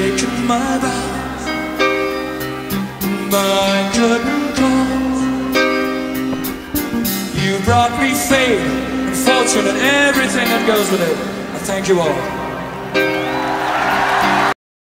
taken my vows, but I couldn't call. You brought me fame and fortune and everything that goes with it. I thank you all.